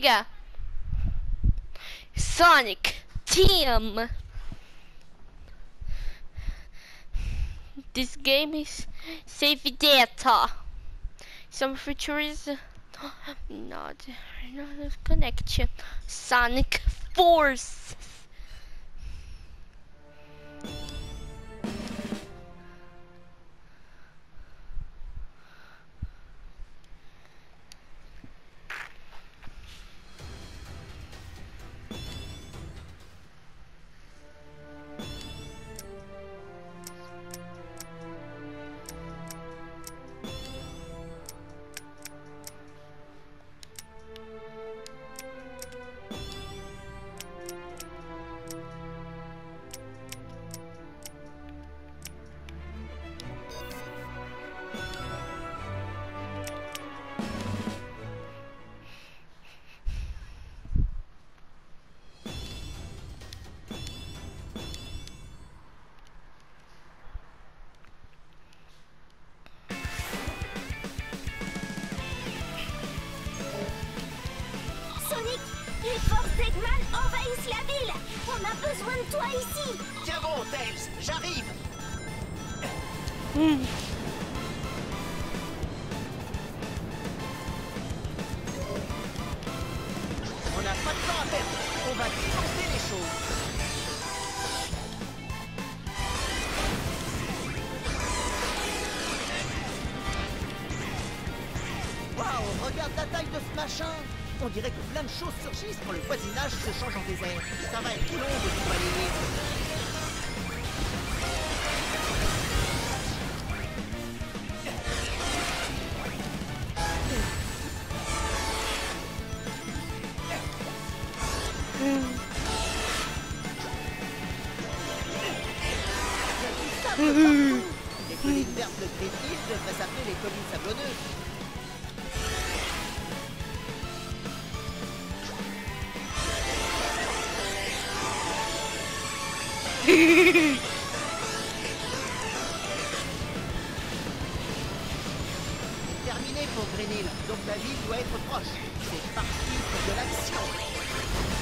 gars. Sonic Team. This game is save data. Some features not connection. Sonic Force. Les forces d'Eggman envahissent la ville. On a besoin de toi ici. Tiens bon, Tails, j'arrive. On n'a pas de temps à perdre. On va tenter les choses. Waouh, regarde la taille de ce machin. On dirait que plein de choses surgissent quand le voisinage se change en désert. Ça va être long de tout balayer. Les collines vertes de Griffith devraient s'appeler les collines sablonneuses. Terminé pour Green Hill, donc la ville doit être proche. C'est parti pour de l'action.